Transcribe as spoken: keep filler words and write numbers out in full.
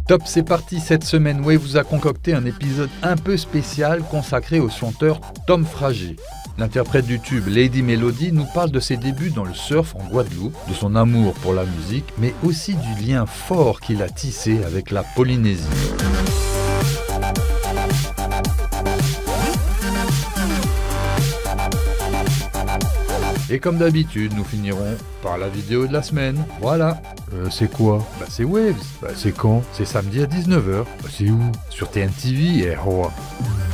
Top, c'est parti. Cette semaine, Wave vous a concocté un épisode un peu spécial consacré au chanteur Tom Frager. L'interprète du tube Lady Melody nous parle de ses débuts dans le surf en Guadeloupe, de son amour pour la musique, mais aussi du lien fort qu'il a tissé avec la Polynésie. Et comme d'habitude, nous finirons par la vidéo de la semaine. Voilà. Euh, c'est quoi? Bah c'est Waves. Bah c'est quand? C'est samedi à dix-neuf heures. Bah c'est où? Sur T N T V et Hoa.